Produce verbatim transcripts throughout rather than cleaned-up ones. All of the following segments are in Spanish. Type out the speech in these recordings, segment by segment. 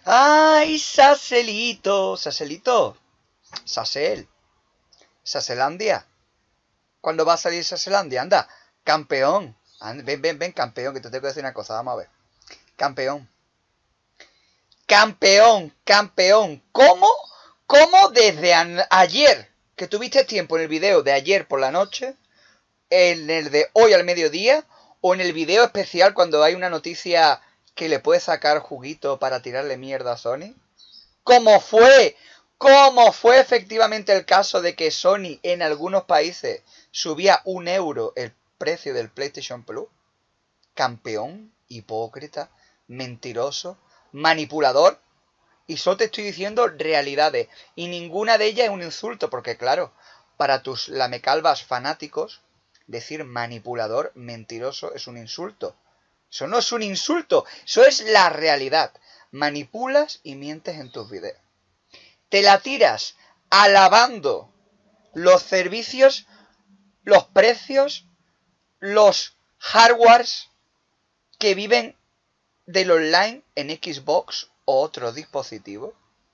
¡Ay, Saselito! Saselito. Sasel. Saselandia. ¿Cuándo va a salir Saselandia? Anda, campeón. Ven, ven, ven, campeón, que te tengo que decir una cosa. Vamos a ver. Campeón. Campeón, campeón. ¿Cómo? ¿Cómo desde ayer, que tuviste tiempo en el video de ayer por la noche, en el de hoy al mediodía, o en el video especial cuando hay una noticia que le puede sacar juguito para tirarle mierda a Sony? ¿Cómo fue? ¿Cómo fue efectivamente el caso de que Sony en algunos países subía un euro el precio del PlayStation Plus? Campeón, hipócrita, mentiroso, manipulador. Y solo te estoy diciendo realidades. Y ninguna de ellas es un insulto. Porque claro, para tus lamecalvas fanáticos, decir manipulador, mentiroso es un insulto. Eso no es un insulto. Eso es la realidad. Manipulas y mientes en tus videos. Te la tiras alabando los servicios, los precios, los hardwares que viven del online en Xbox o otro dispositivo.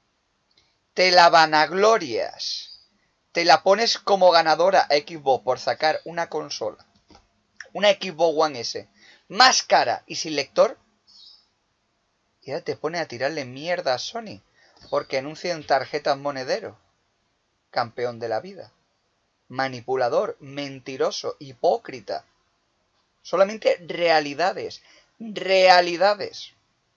Te la vanaglorias. Te la pones como ganadora a Xbox por sacar una consola, una Xbox One S, más cara y sin lector. Y ahora te pones a tirarle mierda a Sony porque anuncian tarjetas monedero. Campeón de la vida. Manipulador, mentiroso, hipócrita. Solamente realidades. Realidades.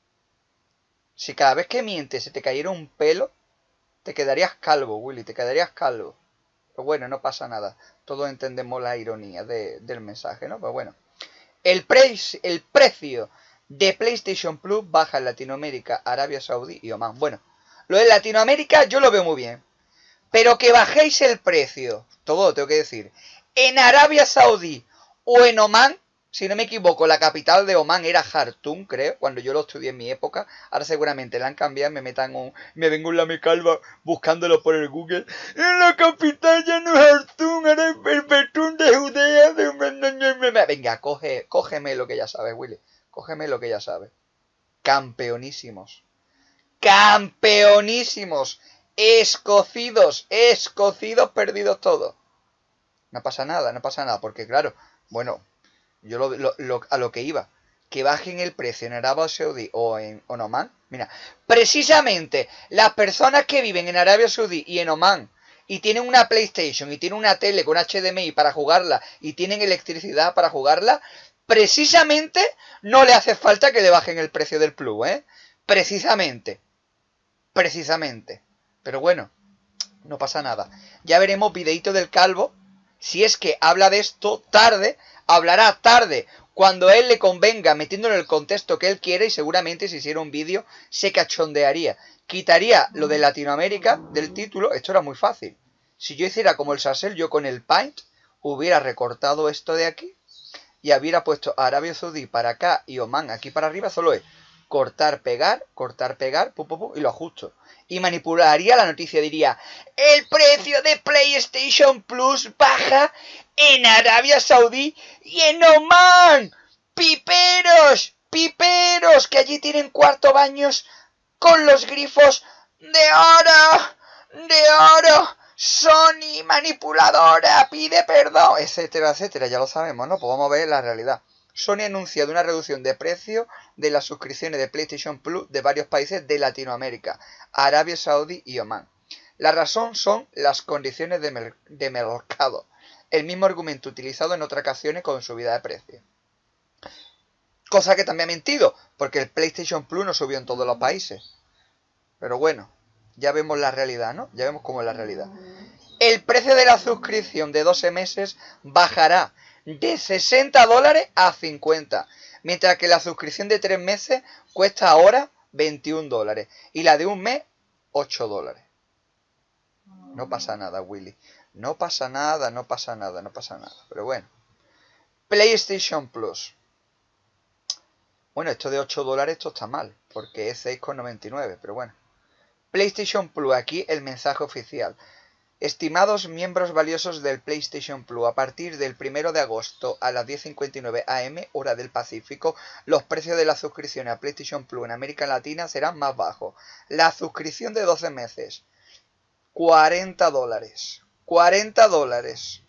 Si cada vez que mientes se te cayera un pelo, te quedarías calvo, Willy, te quedarías calvo. Pero bueno, no pasa nada. Todos entendemos la ironía de, del mensaje, ¿no? Pero bueno. El, pre el precio de PlayStation Plus baja en Latinoamérica, Arabia Saudí y Oman. Bueno, lo de Latinoamérica yo lo veo muy bien. Pero que bajéis el precio, todo lo tengo que decir, en Arabia Saudí o en Oman, si no me equivoco, la capital de Oman era Jartum, creo, cuando yo lo estudié en mi época. Ahora seguramente la han cambiado, me metan un, me vengo en la me calva buscándolo por el Google. En la capital ya no es Jartum, ahora es el Betún de Judea. De... Venga, coge, cógeme lo que ya sabes, Willy. Cógeme lo que ya sabes. Campeonísimos. Campeonísimos. Escocidos, escocidos, perdidos todos. No pasa nada, no pasa nada, porque claro, bueno, yo lo, lo, lo, a lo que iba, que bajen el precio en Arabia Saudí o en, en Oman. Mira, precisamente las personas que viven en Arabia Saudí y en Oman y tienen una PlayStation y tienen una tele con H D M I para jugarla y tienen electricidad para jugarla, precisamente no le hace falta que le bajen el precio del Plus, ¿eh? Precisamente, precisamente. Pero bueno, no pasa nada. Ya veremos videito del calvo. Si es que habla de esto tarde, hablará tarde, cuando a él le convenga, metiéndolo en el contexto que él quiere, y seguramente si hiciera un vídeo se cachondearía. Quitaría lo de Latinoamérica del título. Esto era muy fácil. Si yo hiciera como el Sassel, yo con el Paint hubiera recortado esto de aquí y hubiera puesto Arabia Saudí para acá y Oman aquí para arriba. Solo es cortar, pegar, cortar, pegar, pum, pum, pum, y lo ajusto. Y manipularía la noticia, diría: el precio de PlayStation Plus baja en Arabia Saudí y en Oman. ¡Piperos! ¡Piperos! Que allí tienen cuarto baños con los grifos de oro, de oro. Sony manipuladora, pide perdón, etcétera, etcétera. Ya lo sabemos, ¿no? Pues vamos a ver la realidad. Sony ha anunciado una reducción de precio de las suscripciones de PlayStation Plus de varios países de Latinoamérica, Arabia Saudí y Oman. La razón son las condiciones de, mer de mercado, el mismo argumento utilizado en otras ocasiones con subida de precio. Cosa que también ha mentido, porque el PlayStation Plus no subió en todos los países. Pero bueno, ya vemos la realidad, ¿no? Ya vemos cómo es la realidad. El precio de la suscripción de doce meses bajará de sesenta dólares a cincuenta, mientras que la suscripción de tres meses cuesta ahora veintiún dólares y la de un mes ocho dólares. No pasa nada, Willy. No pasa nada, no pasa nada, no pasa nada. Pero bueno. PlayStation Plus. Bueno, esto de ocho dólares, esto está mal, porque es seis con noventa y nueve, pero bueno. PlayStation Plus, aquí el mensaje oficial. Estimados miembros valiosos del PlayStation Plus, a partir del primero de agosto a las diez cincuenta y nueve a eme, hora del Pacífico, los precios de la suscripción a PlayStation Plus en América Latina serán más bajos. La suscripción de doce meses, cuarenta dólares. cuarenta dólares.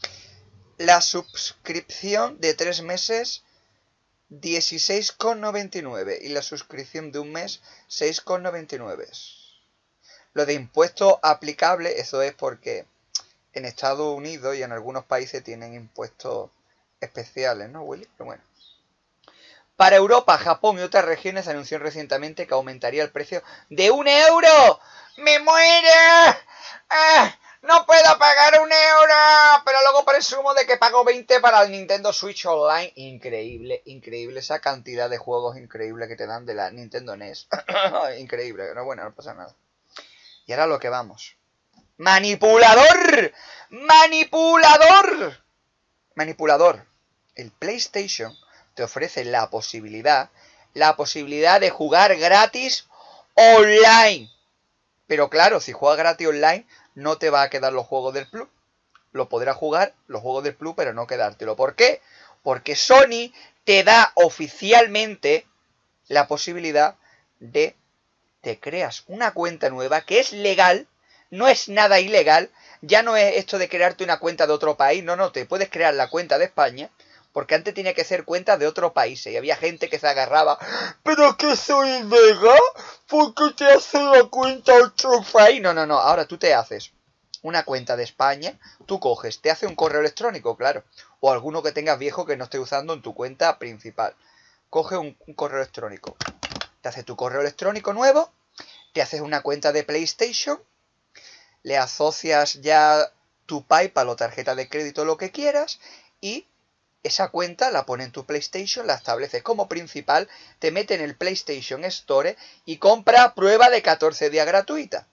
La suscripción de tres meses, dieciséis con noventa y nueve. Y la suscripción de un mes, seis con noventa y nueve. Lo de impuesto aplicable, eso es porque en Estados Unidos y en algunos países tienen impuestos especiales, ¿no, Willy? Pero bueno. Para Europa, Japón y otras regiones anunció recientemente que aumentaría el precio de un euro. ¡Me muero! ¡Ah! ¡No puedo pagar un euro! Pero luego presumo de que pago veinte para el Nintendo Switch Online. Increíble, increíble. Esa cantidad de juegos increíbles que te dan de la Nintendo N E S. Increíble. No, bueno, no pasa nada. Y ahora lo que vamos. ¡Manipulador! ¡Manipulador! Manipulador. El PlayStation te ofrece la posibilidad, la posibilidad de jugar gratis online. Pero claro, si juegas gratis online, no te va a quedar los juegos del Plus. Lo podrás jugar, los juegos del Plus, pero no quedártelo. ¿Por qué? Porque Sony te da oficialmente la posibilidad de te creas una cuenta nueva que es legal, no es nada ilegal, ya no es esto de crearte una cuenta de otro país, no, no, te puedes crear la cuenta de España, porque antes tenía que ser cuenta de otros países y había gente que se agarraba, pero que soy ilegal, ¿por qué te hace la cuenta otro país? No, no, no, ahora tú te haces una cuenta de España, tú coges, te hace un correo electrónico, claro, o alguno que tengas viejo que no esté usando en tu cuenta principal, coge un, un correo electrónico. Te haces tu correo electrónico nuevo, te haces una cuenta de PlayStation, le asocias ya tu PayPal o tarjeta de crédito, lo que quieras, y esa cuenta la pones en tu PlayStation, la estableces como principal, te mete en el PlayStation Store y compra prueba de catorce días gratuita.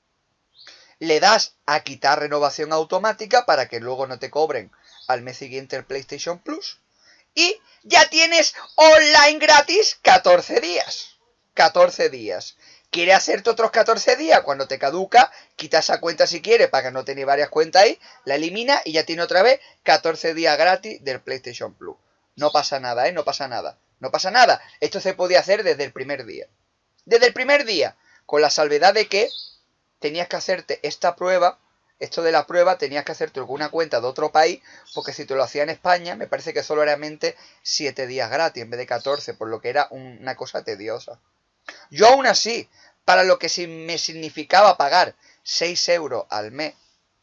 Le das a quitar renovación automática para que luego no te cobren al mes siguiente el PlayStation Plus. Y ya tienes online gratis catorce días. catorce días. ¿Quieres hacerte otros catorce días? Cuando te caduca, quita esa cuenta si quieres para que no tengas varias cuentas ahí, la elimina y ya tiene otra vez catorce días gratis del PlayStation Plus. No pasa nada, ¿eh? No pasa nada. No pasa nada. Esto se podía hacer desde el primer día. Desde el primer día. Con la salvedad de que tenías que hacerte esta prueba. Esto de la prueba tenías que hacerte alguna cuenta de otro país, porque si te lo hacía en España, me parece que solo era mente siete días gratis en vez de catorce, por lo que era una cosa tediosa. Yo aún así, para lo que me significaba pagar seis euros al mes,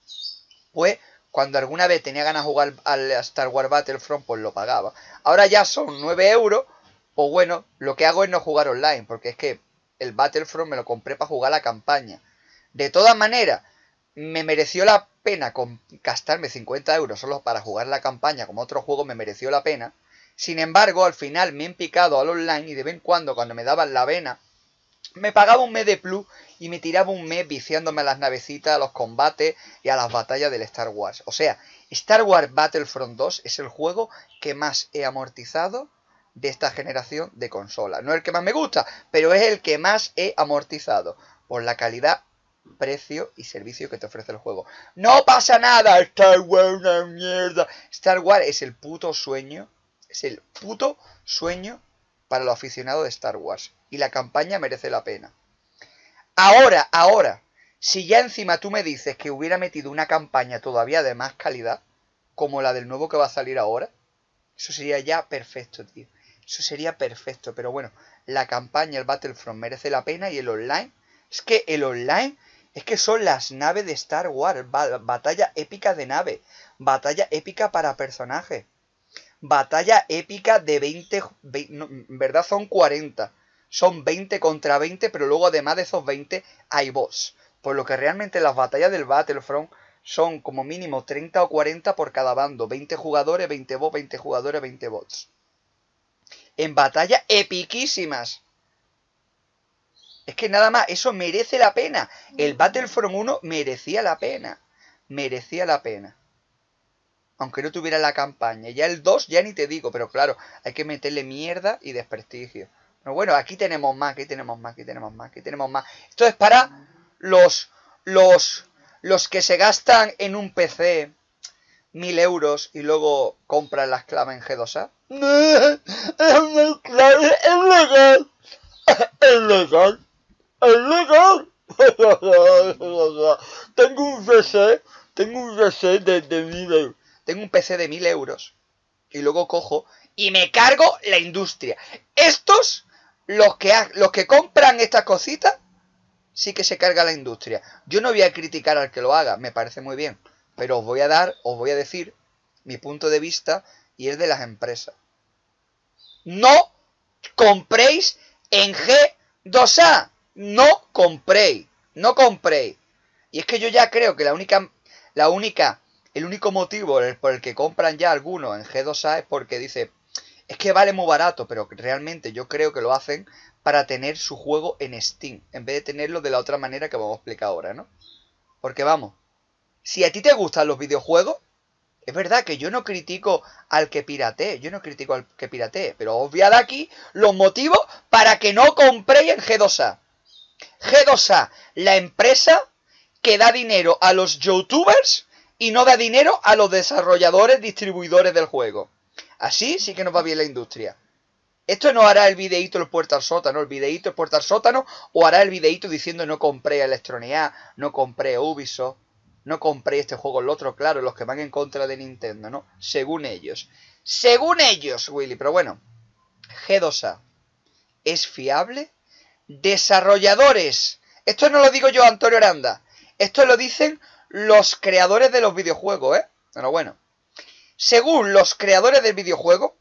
pues cuando alguna vez tenía ganas de jugar al Star Wars Battlefront, pues lo pagaba. Ahora ya son nueve euros, pues bueno, lo que hago es no jugar online, porque es que el Battlefront me lo compré para jugar la campaña. De todas maneras, me mereció la pena con gastarme cincuenta euros solo para jugar la campaña, como otro juego me mereció la pena. Sin embargo, al final me he picado al online y de vez en cuando, cuando me daban la vena, me pagaba un mes de Plus y me tiraba un mes viciándome a las navecitas, a los combates y a las batallas del Star Wars. O sea, Star Wars Battlefront dos es el juego que más he amortizado de esta generación de consolas. No es el que más me gusta, pero es el que más he amortizado por la calidad, precio y servicio que te ofrece el juego. No pasa nada, Star Wars es una mierda. Star Wars es el puto sueño, es el puto sueño para los aficionados de Star Wars. Y la campaña merece la pena. Ahora, ahora, si ya encima tú me dices que hubiera metido una campaña todavía de más calidad, como la del nuevo que va a salir ahora, eso sería ya perfecto, tío. Eso sería perfecto, pero bueno, la campaña, el Battlefront merece la pena y el online, es que el online, es que son las naves de Star Wars, batalla épica de nave, batalla épica para personajes, batalla épica de veinte, veinte no, en verdad son cuarenta, son veinte contra veinte, pero luego además de esos veinte hay bots, por lo que realmente las batallas del Battlefront son como mínimo treinta o cuarenta por cada bando, veinte jugadores, veinte bots, veinte jugadores, veinte bots. En batallas epiquísimas. Es que nada más, eso merece la pena. El Battlefront uno merecía la pena. Merecía la pena. Aunque no tuviera la campaña. Ya el dos ya ni te digo, pero claro, hay que meterle mierda y desprestigio. Pero bueno, aquí tenemos más, aquí tenemos más, aquí tenemos más, aquí tenemos más. Esto es para los, los, los que se gastan en un P C mil euros y luego compran las claves en G dos A. Es legal. Es legal. Es legal. Tengo un P C. Tengo un P C de, de mil euros. Tengo un P C de mil euros. Y luego cojo y me cargo la industria. Estos, los que, ha, los que compran estas cositas, sí que se carga la industria. Yo no voy a criticar al que lo haga, me parece muy bien. Pero os voy a dar, os voy a decir mi punto de vista y es de las empresas. No compréis en G dos A. No compréis. No compréis. Y es que yo ya creo que la única, la única, el único motivo por el que compran ya algunos en G dos A es porque dice, es que vale muy barato, pero realmente yo creo que lo hacen para tener su juego en Steam, en vez de tenerlo de la otra manera que vamos a explicar ahora, ¿no? Porque vamos, si a ti te gustan los videojuegos, es verdad que yo no critico al que piratee, yo no critico al que piratee, pero os voy a dar aquí los motivos para que no compréis en G dos A. G dos A, la empresa que da dinero a los youtubers y no da dinero a los desarrolladores, distribuidores del juego. Así sí que nos va bien la industria. Esto no hará el videíto el puerta al sótano, el videíto el puerta al sótano, o hará el videíto diciendo no compré a Electronic Arts, no compré a Ubisoft, no compré este juego, el otro, claro, los que van en contra de Nintendo, ¿no? Según ellos. Según ellos, Willy, pero bueno. G dos A. ¿Es fiable? Desarrolladores. Esto no lo digo yo, Antonio Aranda. Esto lo dicen los creadores de los videojuegos, ¿eh? Pero bueno. Según los creadores del videojuego,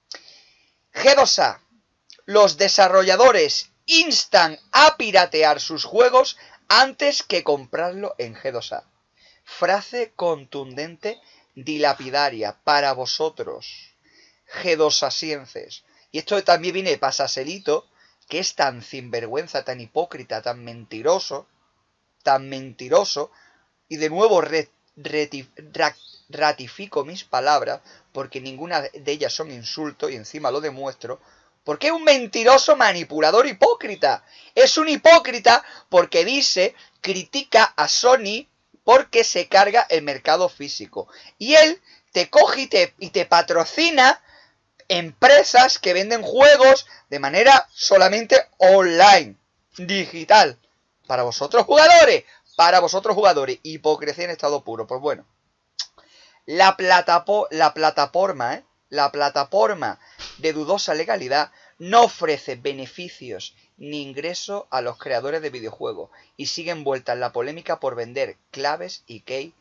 G dos A, los desarrolladores instan a piratear sus juegos antes que comprarlo en G dos A. Frase contundente, dilapidaria para vosotros, G dos A-cienses. Y esto también viene de Pasaselito, que es tan sinvergüenza, tan hipócrita, tan mentiroso, tan mentiroso, y de nuevo re, reti, ra, ratifico mis palabras, porque ninguna de ellas son insultos, y encima lo demuestro, porque es un mentiroso manipulador hipócrita. Es un hipócrita porque dice, critica a Sony porque se carga el mercado físico. Y él te coge y te, y te patrocina empresas que venden juegos de manera solamente online, digital. Para vosotros jugadores, para vosotros jugadores, hipocresía en estado puro. Pues bueno, la, platapo la plataforma, ¿eh? La plataforma de dudosa legalidad no ofrece beneficios ni ingresos a los creadores de videojuegos y sigue envuelta en la polémica por vender claves y key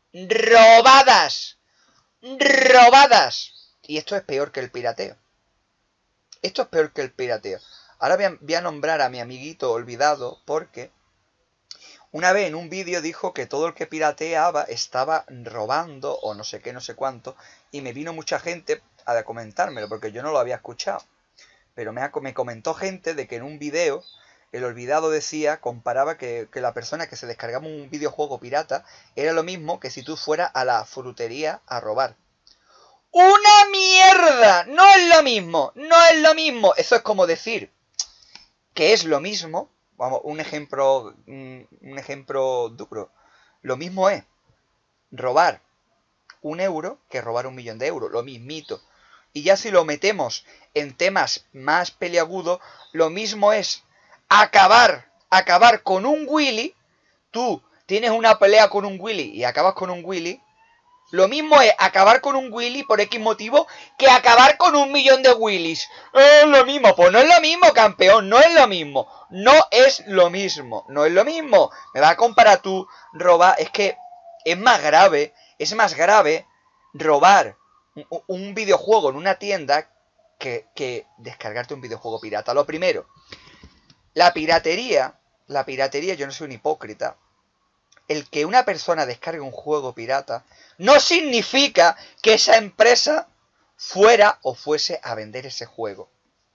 robadas. Robadas. Y esto es peor que el pirateo. Esto es peor que el pirateo. Ahora voy a, voy a nombrar a mi amiguito olvidado porque una vez en un vídeo dijo que todo el que pirateaba estaba robando o no sé qué, no sé cuánto. Y me vino mucha gente a comentármelo porque yo no lo había escuchado. Pero me, ha, me comentó gente de que en un vídeo el olvidado decía, comparaba que, que la persona que se descargaba un videojuego pirata era lo mismo que si tú fueras a la frutería a robar. ¡Una mierda! No es lo mismo, no es lo mismo. Eso es como decir que es lo mismo. Vamos, un ejemplo, un, un ejemplo duro. Lo mismo es robar un euro que robar un millón de euros. Lo mismito. Y ya si lo metemos en temas más peliagudos, lo mismo es acabar, acabar con un Willy. Tú tienes una pelea con un Willy y acabas con un Willy. Lo mismo es acabar con un Willy por X motivo que acabar con un millón de Willys. Es lo mismo. Pues no es lo mismo, campeón. No es lo mismo. No es lo mismo. No es lo mismo. Me vas a comparar tú robar. Es que es más grave. Es más grave robar un, un videojuego en una tienda que, que descargarte un videojuego pirata. Lo primero. La piratería. La piratería, yo no soy un hipócrita. El que una persona descargue un juego pirata no significa que esa empresa fuera o fuese a vender ese juego.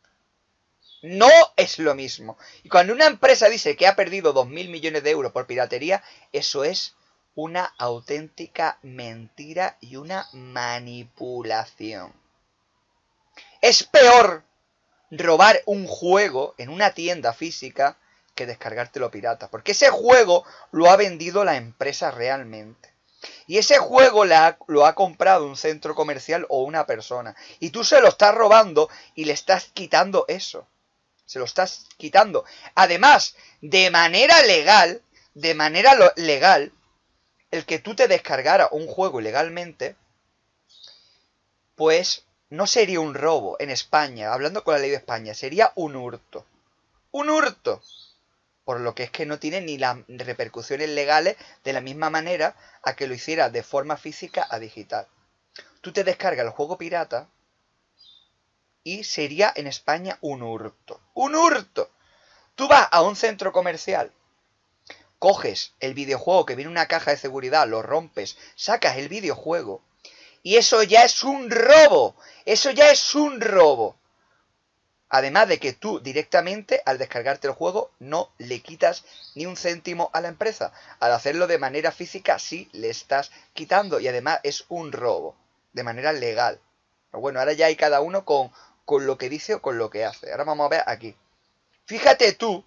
No es lo mismo. Y cuando una empresa dice que ha perdido dos mil millones de euros por piratería, eso es una auténtica mentira y una manipulación. Es peor robar un juego en una tienda física que descargártelo pirata. Porque ese juego lo ha vendido la empresa realmente. Y ese juego la, lo ha comprado un centro comercial o una persona. Y tú se lo estás robando y le estás quitando eso. Se lo estás quitando. Además, de manera legal, de manera legal, el que tú te descargara un juego ilegalmente, pues no sería un robo en España, hablando con la ley de España, sería un hurto. ¡Un hurto! Por lo que es que no tiene ni las repercusiones legales de la misma manera a que lo hiciera de forma física a digital. Tú te descargas el juego pirata y sería en España un hurto. ¡Un hurto! Tú vas a un centro comercial, coges el videojuego que viene en una caja de seguridad, lo rompes, sacas el videojuego y eso ya es un robo. Eso ya es un robo. Además de que tú directamente al descargarte el juego no le quitas ni un céntimo a la empresa. Al hacerlo de manera física sí le estás quitando y además es un robo de manera legal. Pero bueno, ahora ya hay cada uno con, con lo que dice o con lo que hace. Ahora vamos a ver aquí. Fíjate tú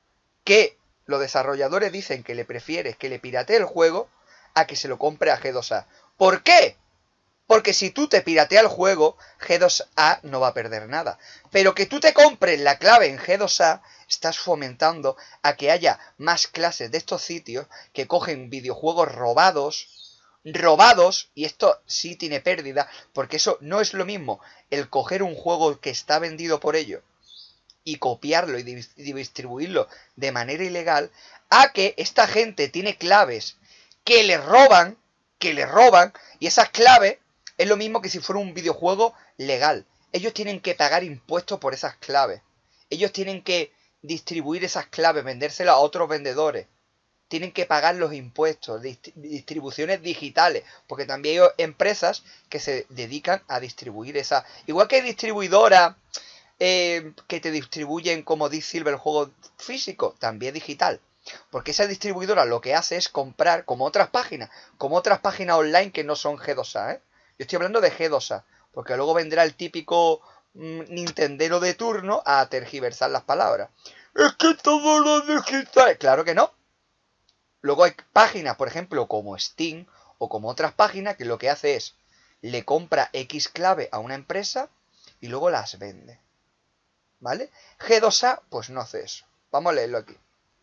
que los desarrolladores dicen que le prefieres que le piratee el juego a que se lo compre a G dos A. ¿Por qué? Porque si tú te pirateas el juego, G dos A no va a perder nada. Pero que tú te compres la clave en G dos A, estás fomentando a que haya más clases de estos sitios que cogen videojuegos robados, robados, y esto sí tiene pérdida, porque eso no es lo mismo el coger un juego que está vendido por ello y copiarlo y distribuirlo de manera ilegal, a que esta gente tiene claves que le roban, que le roban, y esas claves es lo mismo que si fuera un videojuego legal. Ellos tienen que pagar impuestos por esas claves. Ellos tienen que distribuir esas claves, vendérselas a otros vendedores. Tienen que pagar los impuestos, dist- distribuciones digitales, porque también hay empresas que se dedican a distribuir esa. Igual que hay distribuidoras eh, que te distribuyen como Deep Silver el juego físico, también digital. Porque esa distribuidora lo que hace es comprar, como otras páginas, como otras páginas online que no son G dos A, ¿eh? Yo estoy hablando de G dos A, porque luego vendrá el típico mmm, nintendero de turno a tergiversar las palabras. Es que todo lo digital. Claro que no. Luego hay páginas, por ejemplo, como Steam o como otras páginas que lo que hace es le compra X clave a una empresa y luego las vende. ¿Vale? G dos A, pues no hace eso. Vamos a leerlo aquí.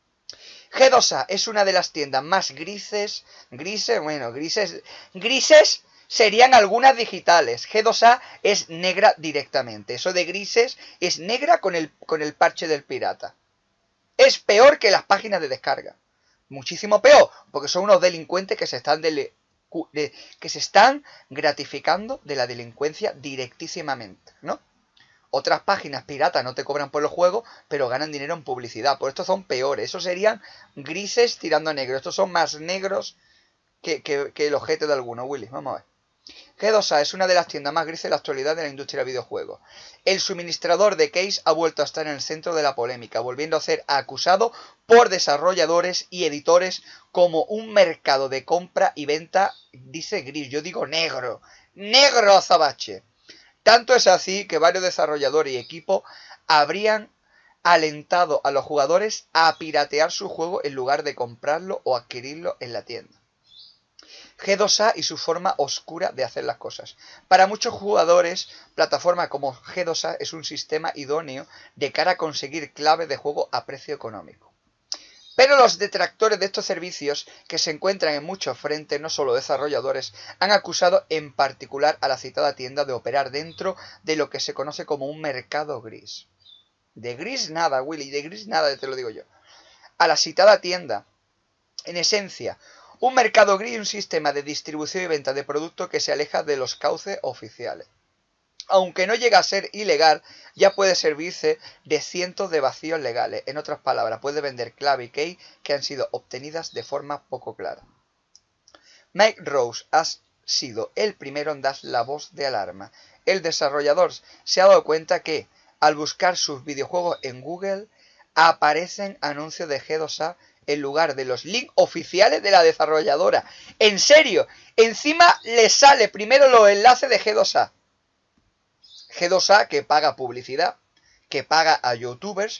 G dos A es una de las tiendas más grises, grises, bueno, grises, grises serían algunas digitales. G dos A es negra directamente. Eso de grises es negra con el, con el parche del pirata. Es peor que las páginas de descarga. Muchísimo peor, porque son unos delincuentes que se están dele, de, que se están gratificando de la delincuencia directísimamente, ¿no? Otras páginas piratas no te cobran por los juegos, pero ganan dinero en publicidad. Por estos son peores. Esos serían grises tirando a negro. Estos son más negros que, que, que el ojete de alguno, Willy. Vamos a ver. G dos A es una de las tiendas más grises en la actualidad de la industria de videojuegos. El suministrador de Case ha vuelto a estar en el centro de la polémica, volviendo a ser acusado por desarrolladores y editores como un mercado de compra y venta, dice gris, yo digo negro, negro azabache. Tanto es así que varios desarrolladores y equipos habrían alentado a los jugadores a piratear su juego en lugar de comprarlo o adquirirlo en la tienda. G dos A y su forma oscura de hacer las cosas. Para muchos jugadores, plataforma como G dos A es un sistema idóneo de cara a conseguir claves de juego a precio económico. Pero los detractores de estos servicios, que se encuentran en muchos frentes, no solo desarrolladores, han acusado en particular a la citada tienda de operar dentro de lo que se conoce como un mercado gris. De gris nada, Willy, de gris nada, te lo digo yo. A la citada tienda, en esencia, un mercado gris y un sistema de distribución y venta de productos que se aleja de los cauces oficiales. Aunque no llega a ser ilegal, ya puede servirse de cientos de vacíos legales. En otras palabras, puede vender clave y key que han sido obtenidas de forma poco clara. Mike Rose ha sido el primero en dar la voz de alarma. El desarrollador se ha dado cuenta que, al buscar sus videojuegos en Google, aparecen anuncios de G dos A en lugar de los links oficiales de la desarrolladora. En serio, encima le sale primero los enlaces de G dos A. G dos A que paga publicidad, que paga a youtubers,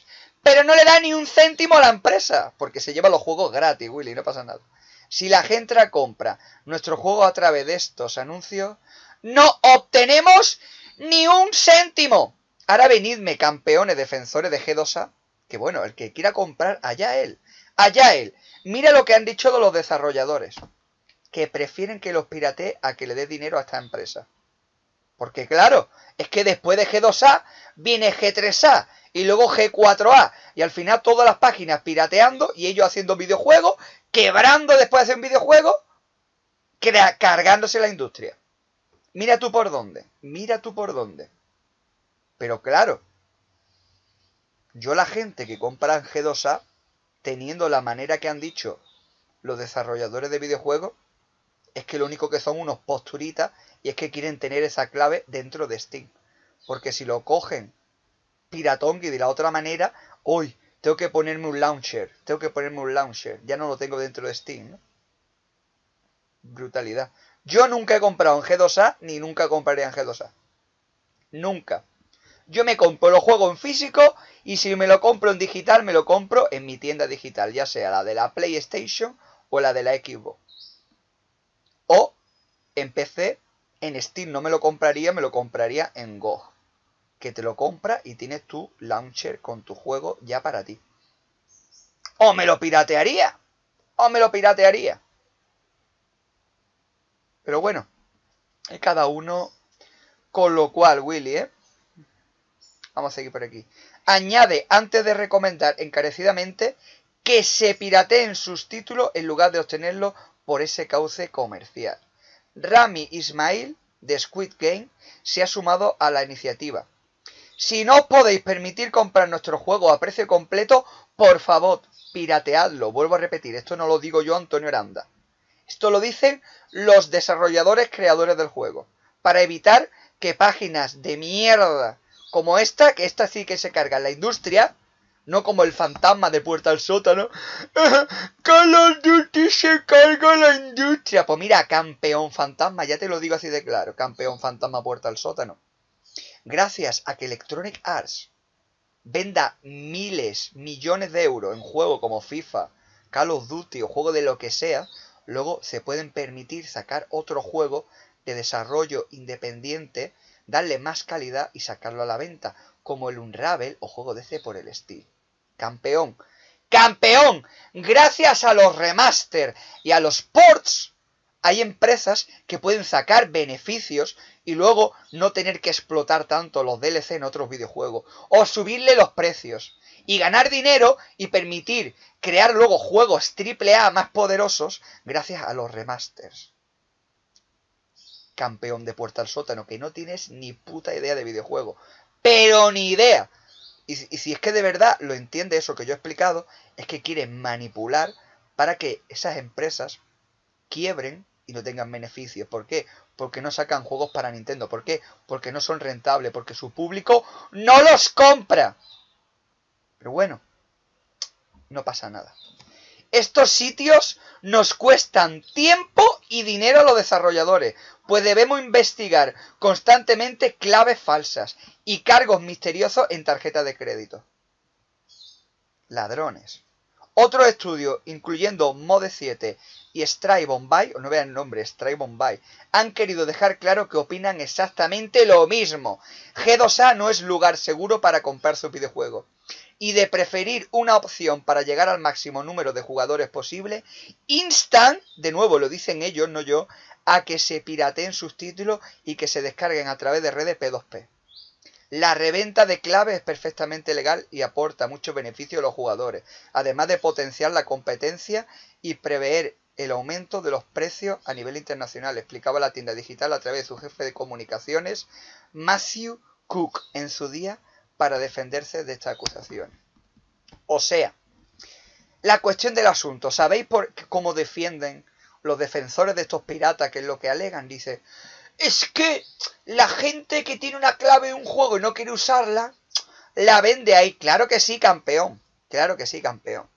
pero no le da ni un céntimo a la empresa, porque se lleva los juegos gratis, Willy, no pasa nada. Si la gente compra nuestro juego a través de estos anuncios, no obtenemos ni un céntimo. Ahora venidme, campeones defensores de G dos A, que bueno, el que quiera comprar, allá él, allá él. Mira lo que han dicho de los desarrolladores, que prefieren que los piratee a que le dé dinero a esta empresa. Porque claro, es que después de G dos A viene G tres A y luego G cuatro A. Y al final todas las páginas pirateando y ellos haciendo videojuegos, quebrando después de hacer un videojuego, cargándose la industria. Mira tú por dónde, mira tú por dónde. Pero claro, yo la gente que compra en G dos A, teniendo la manera que han dicho los desarrolladores de videojuegos, es que lo único que son unos posturitas y es que quieren tener esa clave dentro de Steam. Porque si lo cogen piratón y de la otra manera, hoy tengo que ponerme un launcher, tengo que ponerme un launcher, ya no lo tengo dentro de Steam, ¿no? Brutalidad. Yo nunca he comprado en G dos A ni nunca compraré en G dos A. Nunca. Yo me compro los juegos en físico y si me lo compro en digital, me lo compro en mi tienda digital, ya sea la de la PlayStation o la de la Xbox. O en P C, en Steam no me lo compraría, me lo compraría en G O G. Que te lo compra y tienes tu launcher con tu juego ya para ti. O me lo piratearía. O me lo piratearía. Pero bueno, es cada uno. Con lo cual, Willy, ¿eh? Vamos a seguir por aquí. Añade, antes de recomendar encarecidamente, que se pirateen sus títulos en lugar de obtenerlos por ese cauce comercial. Rami Ismail, de Squid Game, se ha sumado a la iniciativa. Si no os podéis permitir comprar nuestro juego a precio completo, por favor, pirateadlo. Vuelvo a repetir, esto no lo digo yo, Antonio Aranda. Esto lo dicen los desarrolladores creadores del juego. Para evitar que páginas de mierda como esta, que esta sí que se carga en la industria, no como el fantasma de Puerta al Sótano, Call of Duty se carga la industria. Pues mira, campeón fantasma, ya te lo digo así de claro, campeón fantasma Puerta al Sótano. Gracias a que Electronic Arts venda miles, millones de euros en juegos como FIFA, Call of Duty o juego de lo que sea, luego se pueden permitir sacar otro juego de desarrollo independiente, darle más calidad y sacarlo a la venta, como el Unravel o juego de C por el estilo. Campeón, campeón, gracias a los remaster y a los ports, hay empresas que pueden sacar beneficios y luego no tener que explotar tanto los D L C en otros videojuegos, o subirle los precios, y ganar dinero y permitir crear luego juegos triple A más poderosos gracias a los remasters. Campeón de Puerta al Sótano, que no tienes ni puta idea de videojuego, pero ni idea. Y, y si es que de verdad lo entiende eso que yo he explicado, es que quieren manipular para que esas empresas quiebren y no tengan beneficios. ¿Por qué? Porque no sacan juegos para Nintendo. ¿Por qué? Porque no son rentables, porque su público no los compra. Pero bueno, no pasa nada. Estos sitios nos cuestan tiempo y dinero a los desarrolladores, pues debemos investigar constantemente claves falsas y cargos misteriosos en tarjetas de crédito. Ladrones. Otro estudio, incluyendo Mode siete y Stray Bombay, o no vean el nombre, Stray Bombay, han querido dejar claro que opinan exactamente lo mismo. G dos A no es lugar seguro para comprar su videojuego. Y de preferir una opción para llegar al máximo número de jugadores posible, instan, de nuevo lo dicen ellos, no yo, a que se pirateen sus títulos y que se descarguen a través de redes P dos P. La reventa de claves es perfectamente legal y aporta muchos beneficios a los jugadores, además de potenciar la competencia y prever el aumento de los precios a nivel internacional, explicaba la tienda digital a través de su jefe de comunicaciones, Matthew Cook, en su día, para defenderse de esta acusación. O sea, la cuestión del asunto, ¿sabéis por cómo defienden los defensores de estos piratas, que es lo que alegan? Dice, es que la gente que tiene una clave de un juego y no quiere usarla, la vende ahí. Claro que sí, campeón. Claro que sí, campeón.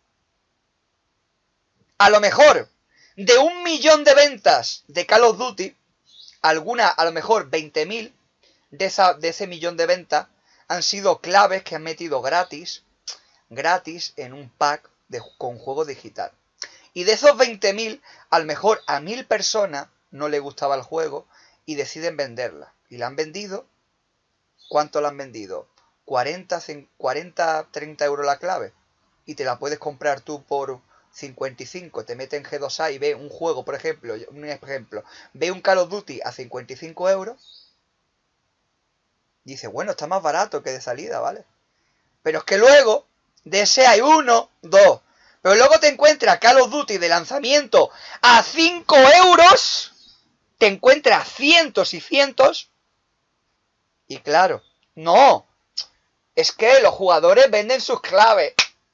A lo mejor, de un millón de ventas de Call of Duty, alguna, a lo mejor veinte mil de, esa, de ese millón de ventas, han sido claves que han metido gratis gratis en un pack de, con juego digital. Y de esos veinte mil, a lo mejor a mil personas no le gustaba el juego y deciden venderla. Y la han vendido. ¿Cuánto la han vendido? cuarenta, cuarenta, treinta euros la clave. Y te la puedes comprar tú por cincuenta y cinco. Te metes en G dos A y ve un juego, por ejemplo, un ejemplo, ve un Call of Duty a cincuenta y cinco euros. Y dice, bueno, está más barato que de salida, ¿vale? Pero es que luego, de ese hay uno, dos. Pero luego te encuentras Call of Duty de lanzamiento a cinco euros. Te encuentras cientos y cientos. Y claro, no. Es que los jugadores venden sus claves.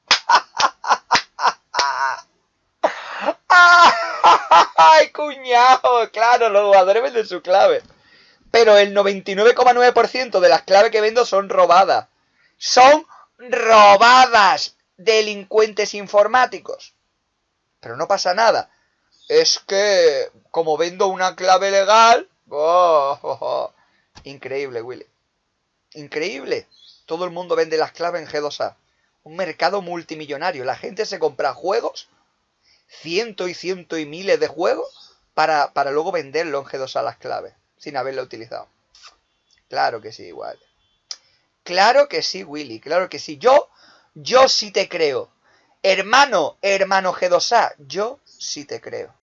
¡Ay, cuñado! Claro, los jugadores venden sus claves. Pero el noventa y nueve coma nueve por ciento de las claves que vendo son robadas. Son robadas. Delincuentes informáticos. Pero no pasa nada. Es que, como vendo una clave legal... Oh, oh, oh. Increíble, Willy. Increíble. Todo el mundo vende las claves en G dos A. Un mercado multimillonario. La gente se compra juegos, cientos y cientos y miles de juegos, para, para luego venderlo en G dos A las claves, sin haberlo utilizado. Claro que sí, igual. Claro que sí, Willy. Claro que sí. Yo, yo sí te creo. Hermano, hermano G dos A, yo sí te creo.